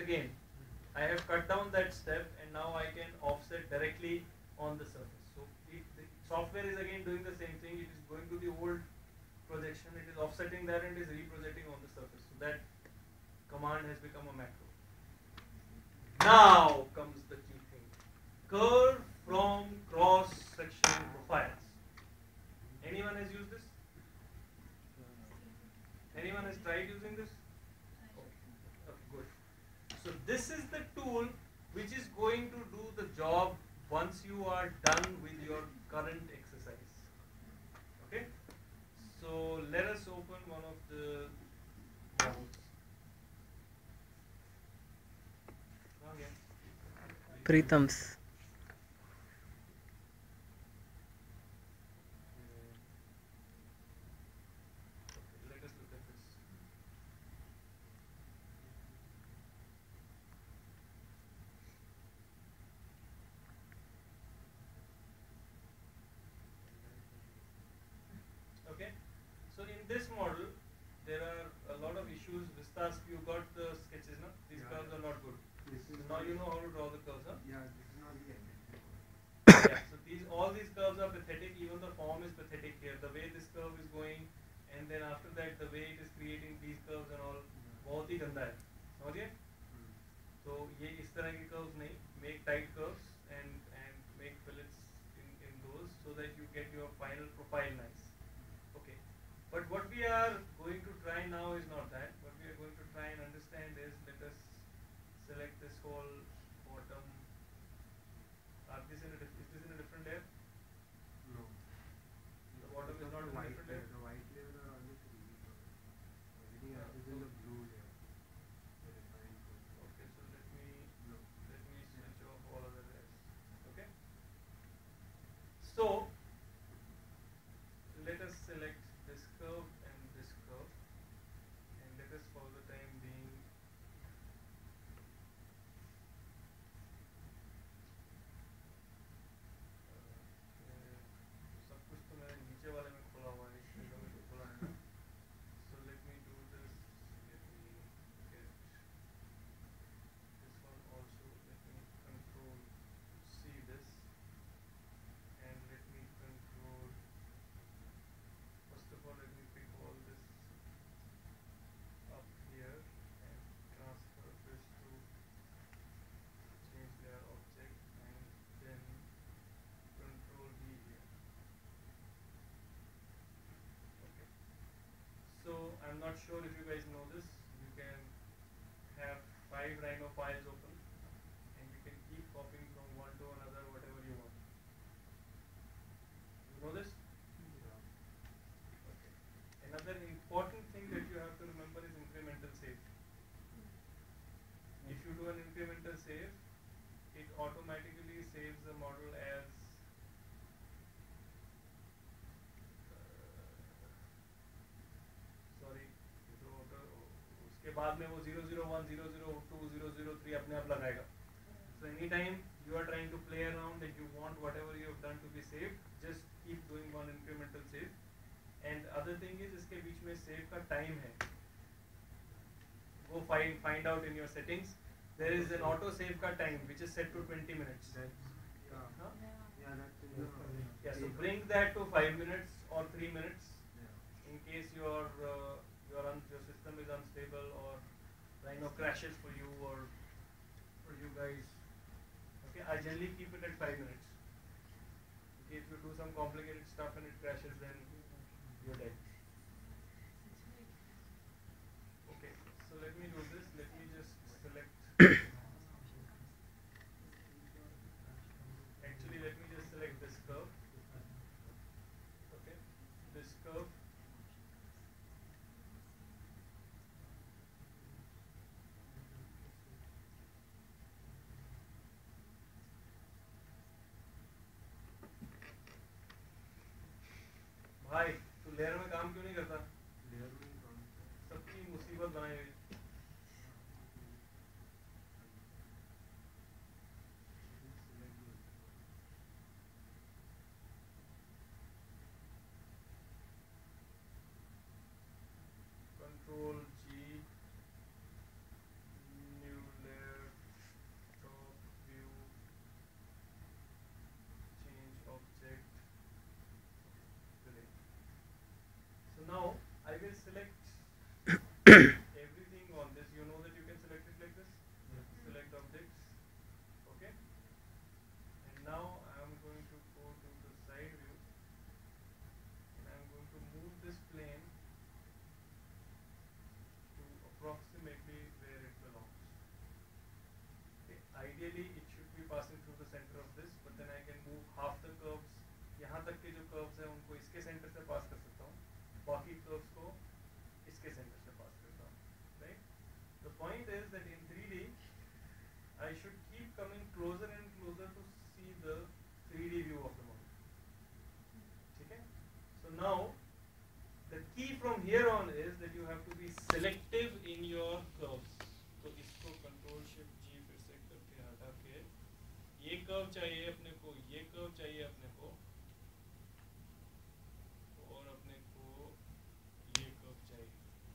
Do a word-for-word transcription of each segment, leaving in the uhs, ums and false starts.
again, I have cut down that step and now I can offset directly on the surface. So it, the software is again doing the same thing. It is going to the old projection, it is offsetting that and is reprojecting on the surface. So that command has become a macro. Now comes the key thing. Curve from cross section profiles. Anyone has used this? Anyone has tried using this? Okay, good. So this is the tool which is going to do the job once you are done with your current exercise. Okay? So let us open one of the models. Okay. Preetham's. Let us look at this. Okay, so in this model there are a lot of issues. Vistas, you got the sketches, no? These Yeah, curves yeah. are not good. This So is now not- you know how to draw the curves, huh? Yeah, this is not the identical. Yeah, so these all these curves are pathetic. Even the form is pathetic here. The way this curve is going, and then after that the way it is creating these curves and all, बहुत ही गंदा है. समझ गए? Hmm. तो ये इस तरह के curves नहीं. Make tight curves and and make fillets in in those so that you get your final profile nice. Okay. But what we are going to try now is not that. What we are going to try and understand is, let us select this whole bottom. Are this in a, is this in a different layer? No. The bottom is not in a white different layer. layer? The white layers are always three D colors. Everything Yeah, else is so- in the blue layer. The refined color. Okay, so let me No. let me switch off all other layers. Okay. So let us select this curve and this curve, and let us for the time being सब कुछ तो मैंने नीचे वाले में खोला हुआ है, इसमें तो मुझे खोला है ना. So let me do this. Let me get this one also. Let me control C this, and let me control. First of all, let me pick all this up here and transfer this to change layer object, and then control D here. Okay. So I'm not sure if you guys know this. You can have five Rhino files open, and you can keep copying from one to another whatever you want. You know this? Yeah. Okay. Another important thing that you have to remember is incremental save. If you do an incremental save, it automatically saves the model as sorry तो उसके बाद में वो zero zero one zero zero two zero zero three अपने आप लगाएगा. So anytime you are trying to play around and you want whatever you have done to be saved, just keep doing one incremental save. And other thing is इसके बीच में save का time है. Go find find out in your settings. There is an auto save का time which is set to twenty minutes. That's yeah. Huh? Yeah, that's in the Yeah, so bring that to five minutes or three minutes Yeah. in case your uh, your un- your system is unstable or Rhino crashes for you or for you guys. Okay, I generally keep it at five minutes. Okay, if you do some complicated stuff and it crashes, then you're dead. Okay, so let me do this. Let me just select. Actually, let me just select this curve. Okay, this curve. भाई तू layer में काम क्यों नहीं करता? Layer में कौन सा? सबकी मुसीबत बनाई हुई. Select this. Control G, new layer. ideally it should be passing through the center of this, but then I can move half the curves, यहाँ तक के जो curves हैं उनको इसके center से pass कर सकता हूँ, बाकी curves को इसके center से pass करता हूँ, right? The point is that in three D I should keep coming closer and closer to see the three D view of the model. ठीक है? So now the key from here on is that you have to be selective in your curves. तो इसको control shift G फिर से करके हटा के ये curve चाहिए अपने को, ये curve चाहिए अपने को, और अपने को ये curve चाहिए.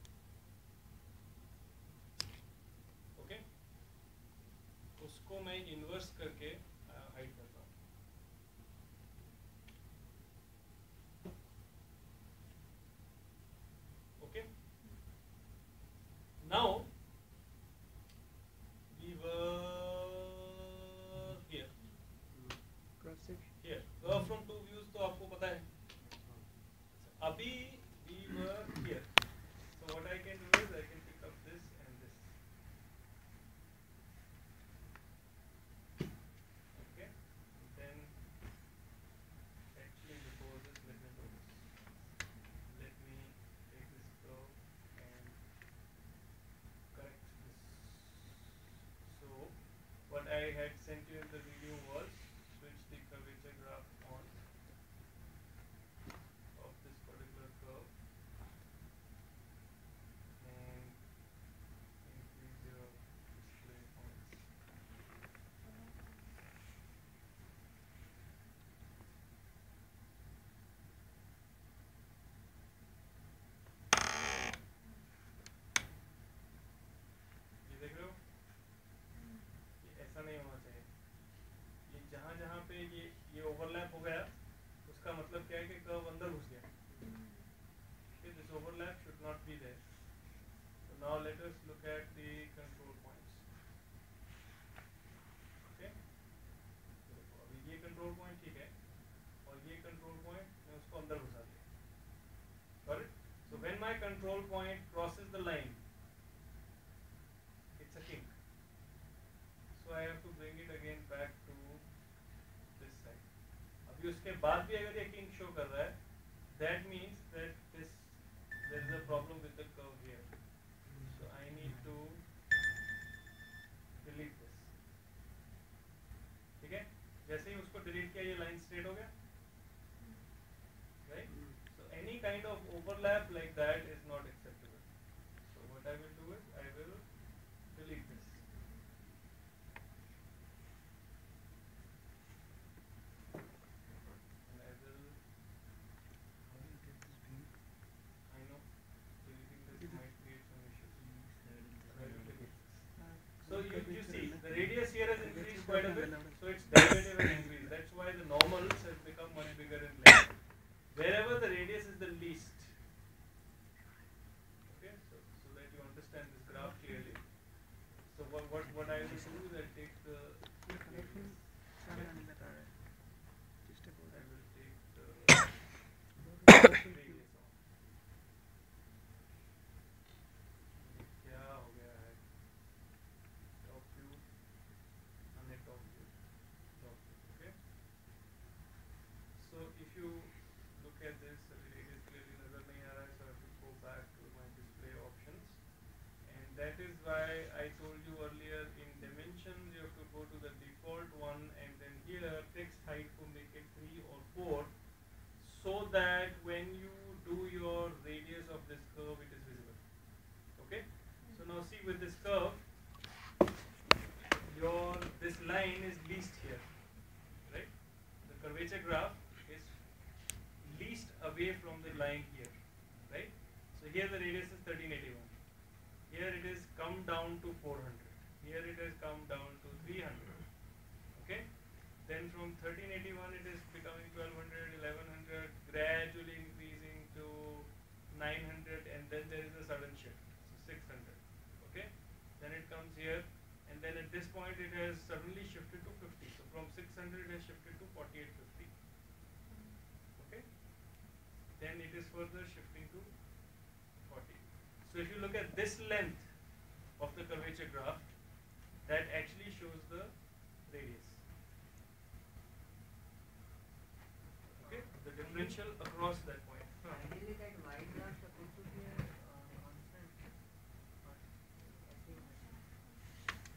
Okay? उसको मैं inverse करके hide करता हूँ. Okay? Now we were here. Cross section. Here. Curve from two views तो आपको पता है. अभी we were here. So what I can do is I can pick up this and this. Okay. Then actually before this, let me do this. Let me take this curve and correct this. So what I had sent you in the video was switch the curvature graph on of this particular curve and increase your display points. ये देख रहे हो? ये ऐसा नहीं होना चाहिए. ये जहाँ जहाँ पे ये ये ओवरलैप हो गया, उसका मतलब क्या है कि कर्व अंदर घुस गया. Okay, this overlap should not be there. So now let us look at the control points. Okay? देखो अभी ये control point ठीक है, और ये control point मैं उसको अंदर घुसा दिया. Got it? So when my control point crosses the line, it's a kink. So I have to bring it again back to this side. अभी उसके बाद भी अगर ये kink show कर रहा है, that means that this there is a problem with the curve here. So I need to delete this. ठीक है? जैसे ही उसको delete किया ये line straight हो गया, right? So any kind of overlap like that is not acceptable. So what I will do is I will delete this. And I will, I know, deleting this might create some issues. I will delete this. So you, you see, the radius here has increased quite a bit, so its derivative has increased. That's why the normals has become much bigger in length. Wherever the radius is the least, okay, so, so that you understand this graph clearly. So what, what, what I will do is I take the radius. सारा नहीं लगा रहा है. Just a I border. will take the radius off. क्या हो गया है? Top view, अन्य top view, top view, okay? So if you look at this, the radius clearly नजर नहीं आ रहा है, so I have to go back to my display options, and that is why I told you earlier in dimensions you have to go to the default one, and then here text height to make it three or four, so that when you do your radius of this curve it is visible. Okay, so now see with this curve, your this line is least here, right? The curvature graph is least away from the line here, right? So here the radius is thirteen eighty-one. Here it is come down to four hundred. Here it has come down to three hundred. Okay? Then from thirteen eighty-one it is becoming twelve hundred, eleven hundred, gradually increasing to nine hundred, and then there is a sudden shift. So six hundred. Okay? Then it comes here, and then at this point it has suddenly shifted to fifty. So from six hundred it has shifted to forty-eight fifty. Okay? Then it is further shifting to forty. So if you look at this length of the curvature graph, that actually shows the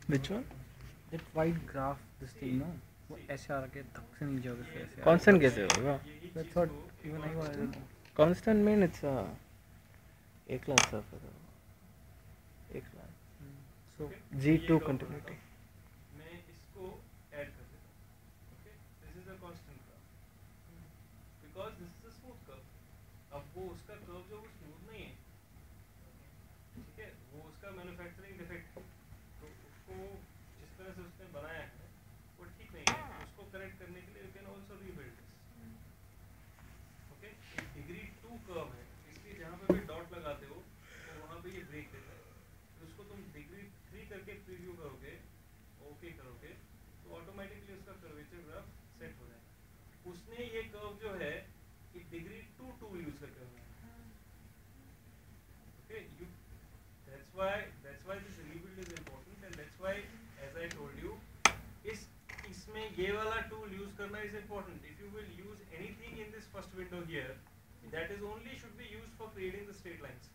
Which one? That white graph, this thing, no? वो ऐसे आ के धक से नीचे होके फिर ऐसे आ Constant कैसे होगा? यही That's चीज what को even I एक और don't know. Constant mean it's a एक class surface. एक class. So Okay? G ये two curve continuity. बनाता हूँ। मैं इसको ऐड कर देता हूँ। Okay? This is a constant curve. Because this is a smooth curve. अब वो उसका curve जो वो smooth नहीं है, ठीक है? वो उसका manufacturing defect है। तो उसको जिस तरह से उसने बनाया है, वो ठीक नहीं है। उसको correct करने के लिए you can also rebuild this. Okay? एक degree two curve है, इसलिए जहाँ पे भी dot लगाते हो, तो वहाँ पे ये break देता है। तो उसको तुम डिग्री थ्री करके प्रीव्यू करोगे, ओके करोगे, तो ऑटोमेटिकली उसका कर्वेचर ग्राफ सेट हो जाएगा। उसने ये कर्व जो है ये डिग्री टू टू यूज करके बनाया है। Okay, you that's why that's why this rebuild is important and that's why as I told you इस इसमें ये वाला टूल यूज करना is important. If you will use anything in this first window here, that is only should be used for creating the straight lines.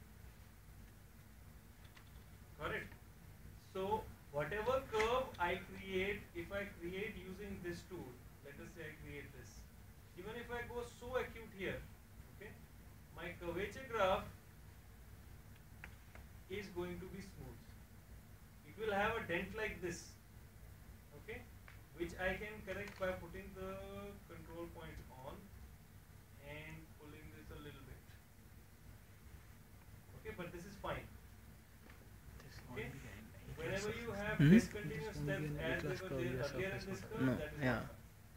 Correct. So whatever curve I create, if I create using this tool, let us say I create this. Even if I go so acute here, okay, my curvature graph is going to be smooth. It will have a dent like this, okay, which I can correct by putting the control points on and pulling this a little bit. Okay, but this is fine. Okay. Whenever you have Hmm? discontinuous steps as they were there earlier in this curve, No, that is yeah. not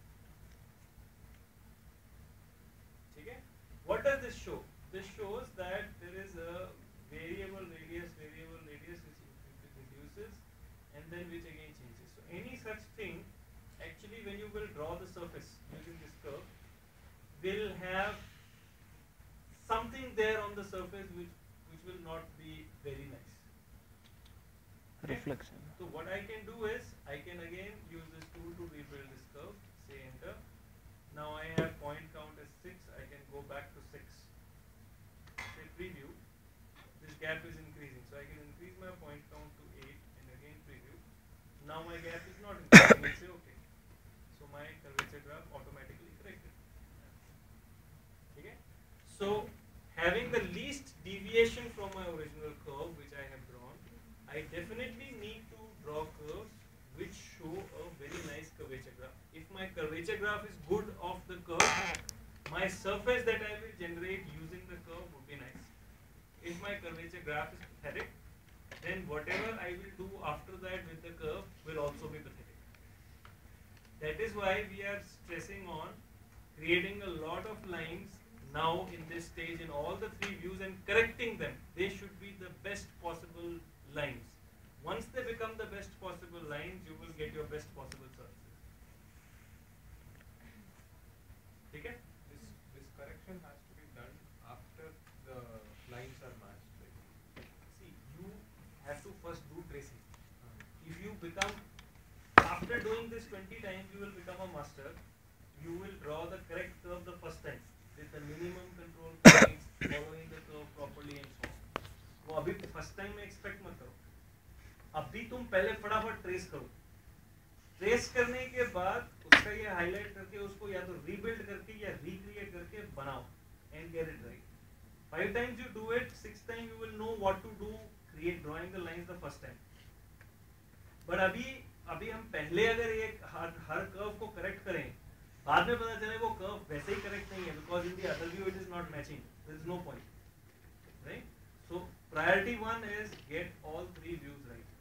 fine. Okay? What does this show? This shows that there is a variable radius, variable radius which which reduces and then which again changes. So any such thing, actually when you will draw the surface using this curve, will have something there on the surface which which will not be very nice. Okay? Reflection. So what I can do is I can again use this tool to rebuild this curve. Say enter. Now I have point count as six. I can go back to six. Say preview. This gap is increasing, so I can increase my point count to eight and again preview. Now my gap is not increasing. I say okay. So my curvature graph automatically corrected. Okay. So having the least deviation from my original curve, which I have drawn, I definitely need to draw curves which show a very nice curvature graph. If my curvature graph is good of the curve, my surface that I will generate using the curve would be nice. If my curvature graph is pathetic, then whatever I will do after that with the curve will also be pathetic. That is why we are stressing on creating a lot of lines now in this stage in all the three views and correcting them. They should be the best possible lines. Once they become the best possible lines, you will get your best possible surface. Okay? This this correction has to be done after the lines are matched. Like, See, you have to first do tracing. If you become, after doing this twenty times, you will become a master. You will draw the correct curve the first time with the minimum control points, following the curve properly and so on. वो अभी first time में expect मत करो। अभी तुम पहले फटाफट trace करो। ट्रेस करने के बाद उसका ये हाईलाइट करके उसको या तो रीबिल्ड करके या रिक्रिएट करके बनाओ and get it right. Five times you do it, six time you will know what to do, create drawing the lines the first time. But अभी अभी हम पहले अगर ये हर हर कर्व को करेक्ट करें, बाद में पता चले वो कर्व वैसे ही करेक्ट नहीं है, because in the other view it is not matching, there is no point, right? So priority one is get all three views right.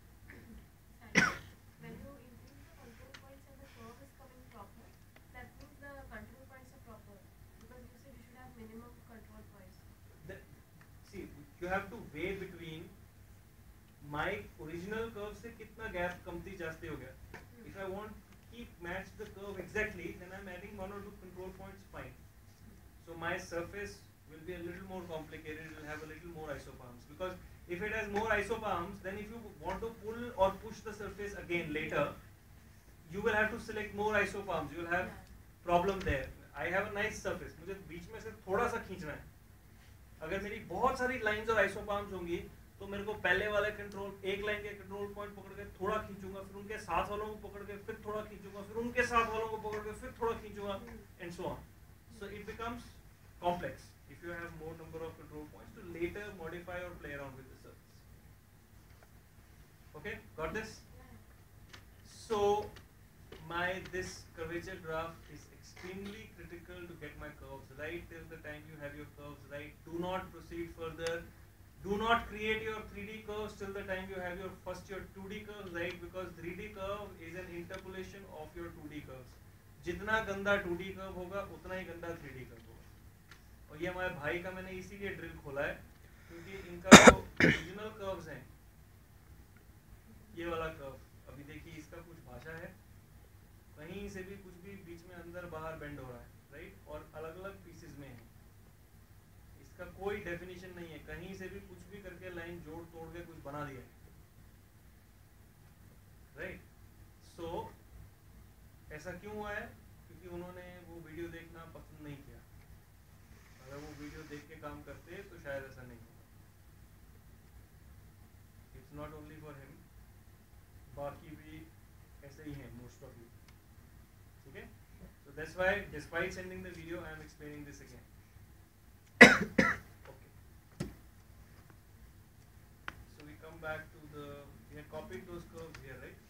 When you increase the control points and the curve is coming proper, that means the control points are proper. Because you said you should have minimum control points. The, see, you have to weigh between my original curve से कितना gap कमती जास्ती हो गया. If I want to keep match the curve exactly, then I'm adding one or two control points, fine. So my surface will be a little more complicated, it will have a little more isopalms, because if it has more isopalms, then if you want to pull or push the surface again later, you will have to select more isopalms, you will have problem there. I have a nice surface, मुझे बीच में से थोड़ा सा खींचना है, अगर मेरी बहुत सारी lines और isopalms होंगी तो मेरे को पहले वाले कंट्रोल एक लाइन के कंट्रोल पॉइंट पकड़ के थोड़ा खींचूंगा, फिर उनके साथ वालों को पकड़ के फिर थोड़ा खींचूंगा, फिर उनके साथ वालों को पकड़ के फिर थोड़ा खींचूंगा, and so on. So it becomes complex if you have more number of control points to later modify or play around with the surface. Okay, got this? So my this curvature graph is extremely critical to get my curves right. Till the time you have your curves right, do not proceed further. Do not create your three D curves till the time you have your first your two D curves right, because three D curve is an interpolation of your two D curves. जितना गंदा to D curve होगा उतना ही गंदा three D curve होगा. और ये हमारे भाई का मैंने इसीलिए ड्रिल खोला है क्योंकि इनका जो ओरिजिनल कर्व्स हैं, ये वाला कर्व, अभी देखिए इसका कुछ भाषा है, कहीं से भी कुछ भी बीच में अंदर बाहर बेंड हो रहा है, राइट, और अलग अलग पीसेस में है. इसका कोई डेफिनेशन नहीं है, कहीं से भी कुछ भी करके लाइन जोड़ तोड़ के कुछ बना दिया, राइट. सो ऐसा क्यों हुआ है? क्योंकि उन्होंने वो वीडियो देखना पसंद नहीं किया. अगर वो वीडियो देख के काम करते तो शायद ऐसा नहीं होता. It's not only for him, बाकी भी ऐसे ही हैं मोस्ट ऑफ यू. ठीक है, so that's why despite sending the video I am explaining this again. Okay, so we come back to the, we have copied those curves here, right.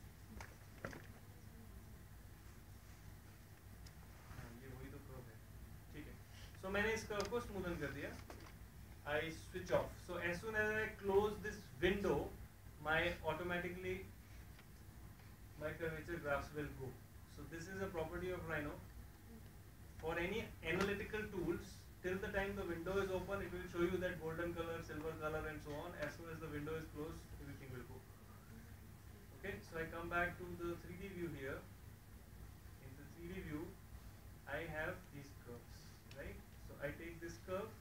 So मैंने इस curve को smoothen कर दिया. I switch off. So as soon as I close this window, my automatically my curvature graphs will go. So this is a property of Rhino. For any analytical tools, till the time the window is open, it will show you that golden color, silver color, and so on. As soon as the window is closed, everything will go. Okay. So I come back to the three D view here. In the three D view, I have these curves, right? So I take this curve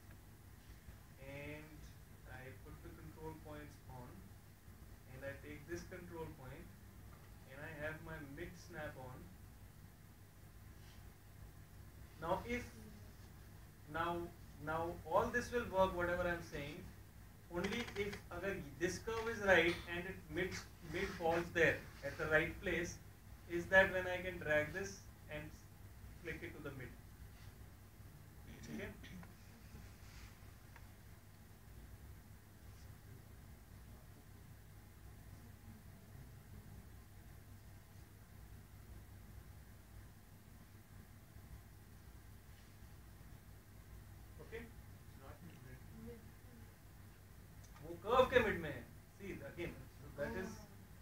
and I put the control points on, and I take this control point and I have my mid snap on. Now if now now all this will work, whatever I am saying, only if agar this curve is right and it mid mid falls there at the right place, is that when I can drag this and click it to the mid. ठीक है. Okay, वो curve के mid में है. See again, so that is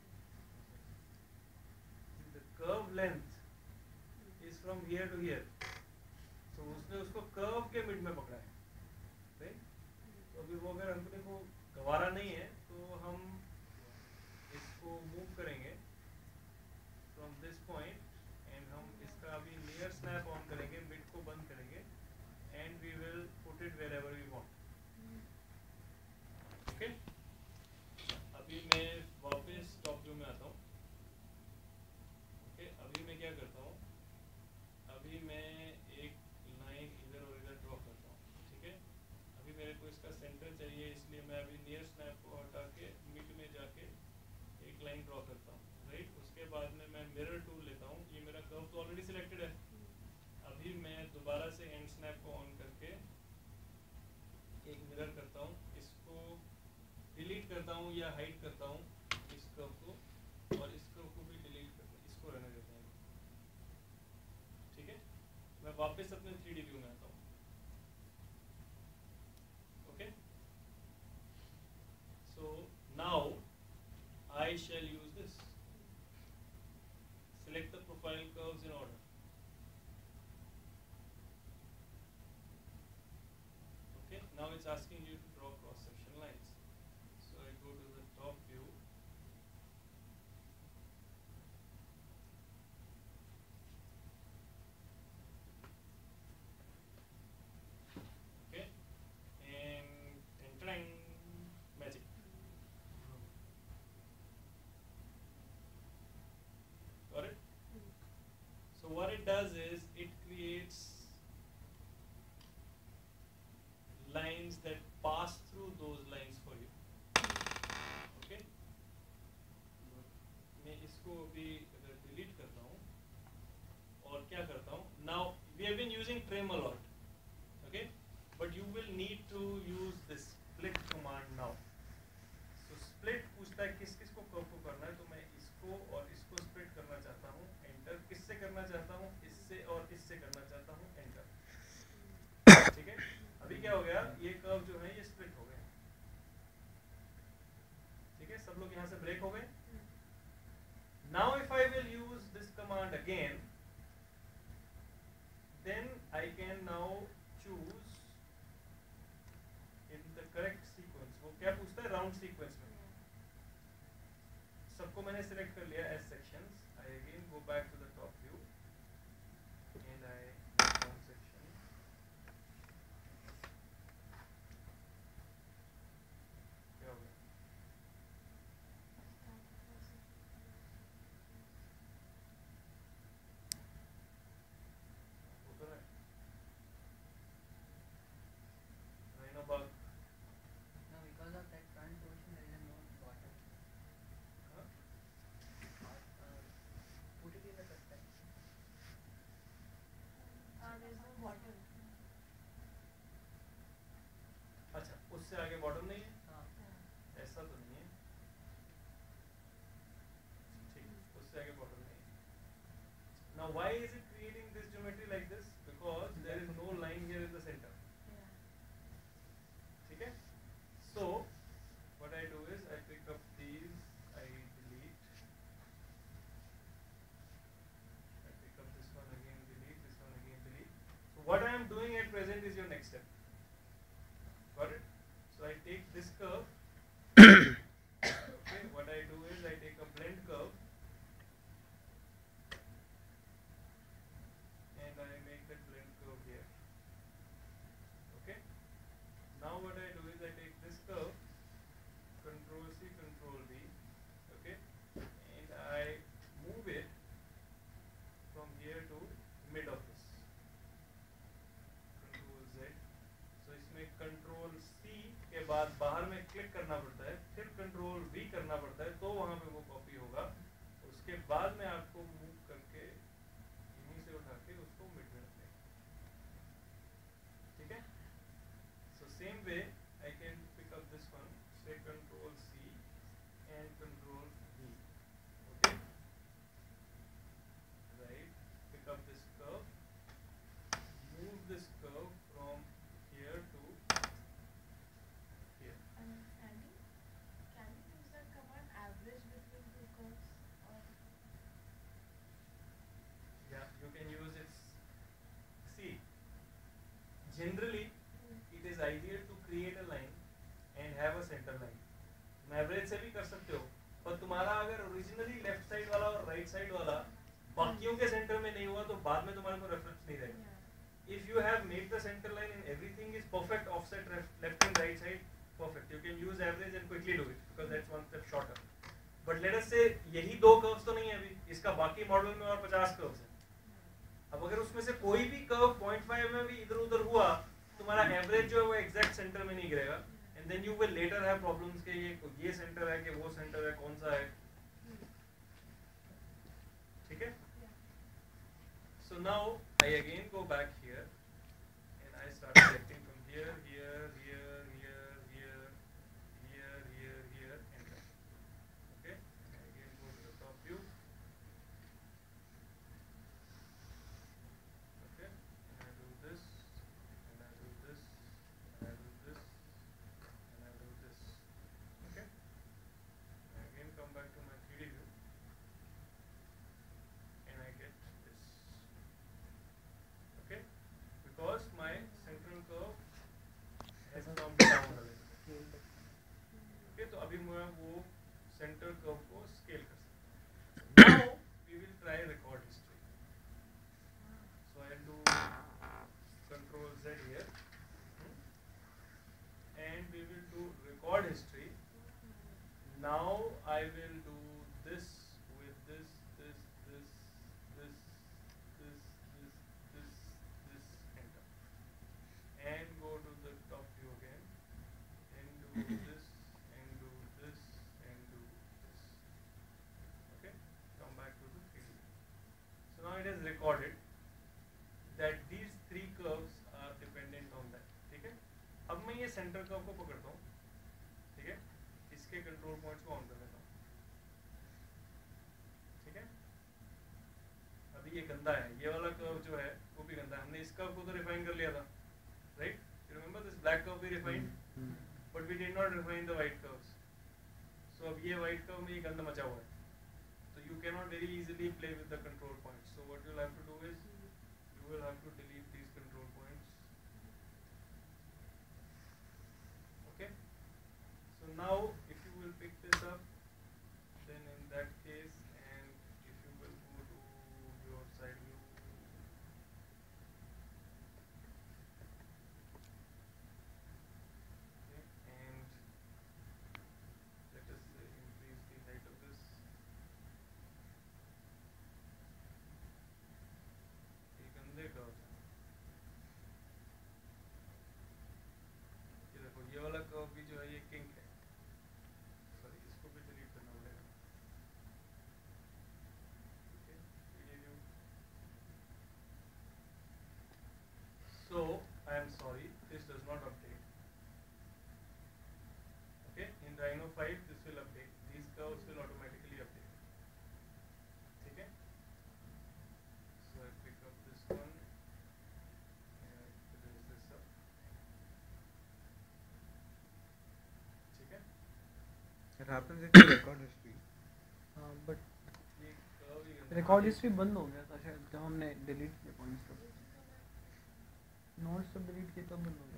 the curve length is from here to here. तो उसने उसको curve के मिड में पकड़ा है, राइट. तो अभी वो अगर हमने को गवारा नहीं है तो हम इसको मूव करेंगे फ्रॉम दिस पॉइंट एंड हम इसका अभी लेयर स्नैप ऑन करेंगे, मिड को बंद करेंगे and we will put it wherever we want. Okay, अभी मैं वापस टॉप व्यू में आता हूँ. ओके, अभी मैं क्या करता हूँ, अभी मैं एक लाइन इधर और इधर ड्रॉ करता हूँ. ठीक है, अभी मेरे को इसका सेंटर चाहिए, इसलिए मैं अभी नियर स्नैप को हटा के मिड में जाके एक लाइन ड्रॉ करता हूँ, राइट. उसके बाद में मैं मिरर टूल लेता हूँ. ये मेरा कर्व तो ऑलरेडी सिलेक्टेड है. अभी मैं दोबारा से एंड स्नैप को ऑन करके एक मिरर करता हूँ, इसको डिलीट करता हूँ या हाइड करता हूँ इस कर्व को, और इस कर्व को भी डिलीट करता हूँ, इसको रहने देता हूँ. ठीक है, मैं वापस अपने थ्री डी व्यू में आता हूँ. Okay, so now I shall use this. Select the profile curves in order. Okay, now it's asking you to draw cross section lines. So I go to the top view. Okay, and and magic. Got it? So what it does is it creates lines that pass through those lines for you. इसको अभी delete करता हूँ और क्या करता हूँ. Now we have been using trim a lot, okay, but you will need to use this split command now. So split पूछता है किस किस को कर्व को करना है, तो मैं इसको और इसको स्प्लिट करना चाहता हूँ, एंटर. किससे करना चाहता हूँ, इससे और इससे करना चाहता हूँ, एंटर. ठीक है, अभी क्या हो गया, ये कर्व जो है ये स्प्लिट हो गए. ठीक है, सब लोग यहाँ से ब्रेक हो गए. Now if I will use this command again, then I can now choose in the correct sequence. वो क्या पूछता है, राउंड सीक्वेंस में. सबको मैंने सिलेक्ट कर लिया as sections. I again go back to the top view and I make one section. क्या हो गया? हो तो रहा है. Rhino bug. No, because of that front portion, there is a no bottom. Huh? Uh, put it in the perspective. Uh, there's no bottom. अच्छा, उससे आगे बॉटम नहीं है, हाँ. ऐसा तो नहीं है. ठीक, उससे आगे बॉटम नहीं है. Now why is it creating this geometry like this? Because there is no line here in the center. Yeah. ठीक है. So what I do is I pick up these, I delete, I pick up this one again, delete, this one again, delete. So what I am doing at present is your next step. Got it? So I take this curve. Okay, what I do is I take a blend curve and I make that blend curve here. Okay. Now what I do is I take this curve, Control C, Control V, okay, and I move it from here to mid of this. Control Z. So इसमें Control C के बाद बाहर में click करना पड़ता है, फिर Control V करना पड़ता है, तो वहाँ पे वो कॉपी होगा. उसके बाद में आपको मूव करके यहीं से उठा के उसको मिड में रखना है. ठीक है. So same way I can pick up this one, say Control C and Control V. Okay. Right. Pick up this curve. Move this curve from here to here. Understanding? Can you use that command average between two curves? Or Yeah, you can use it. See, generally it is ideal to create a line and have a center line. तुम average से भी कर सकते हो, पर तुम्हारा अगर originally left side वाला और राइट साइड वाला बाकियों के सेंटर में नहीं हुआ तो बाद में तुम्हारे को रेफरेंस नहीं रहेगा. yeah. If you have made the center line and everything is perfect, offset left, left and right side perfect, you can use average and quickly do it because that's one step shorter. But let us say यही दो curves तो नहीं है अभी, इसका बाकी model में और पचास कर्व्स हैं. अब अगर उसमें से कोई भी कर्व पॉइंट फाइव में भी इधर उधर हुआ, तुम्हारा एवरेज जो है वो एग्जैक्ट सेंटर में नहीं गिरेगा. And then you will later have problems के ये ये सेंटर है कि वो सेंटर है, कौन सा है. ठीक है. So now I again go back here and I start selecting from here, here, here, here, here, here, here, here, and there. Okay. And I again go to the top view. Okay. And I do this, and I do this, and I do this, and I do this. Okay. And I again come back to my three D view, and I get this. Okay, because my central curve has come down a little. Okay, तो अभी मैं वो center curve को scale कर सकता हूँ. Now we will try record history. So I'll do Control Z here, hmm, and we will do record history. Now I will do this with this, this, this, this, this, this, this, this, enter, and go to the top view again, and do this, and do this, and do this. Okay. recorded that these three curves are dependent on that. ठीक है, अब मैं ये centre curve को पकड़ता हूँ, ठीक है, इसके कंट्रोल पॉइंट्स को ऑन कर लेता हूँ, ठीक है। अभी ये गंदा है, ये वाला कर्व जो है वो भी गंदा है, हमने इस कर्व को तो रिफाइन कर लिया था, right? You remember this black curve we refined, but we did not refine the white curves. So अब ये वाइट कर्व में ये गंद मचा हुआ है, so you cannot very easily play with the control points. So what you'll have to do is you will have to delete these control points. Okay, so now if you will pick this up, then in that case, and if you will go to your side view, okay, and let us uh, increase the height of this. ये गंदे curve हैं, ये देखो ये वाला curve भी जो है ये किंक है, सॉरी इसको भी डिलीट करना पड़ेगा, ठीक है, preview. So I am sorry, this does not update. Okay, in Rhino five this will update, these curves will automatically update, ठीक है। So I pick up this one and raise this up, ठीक है। It happens if you record history. हाँ but ये curve ही गंदा है। Record history बंद हो गया था शायद जब हमने डिलीट किया पॉइंट्स, सब नोट्स सब डिलीट किए तब बंद हो गया।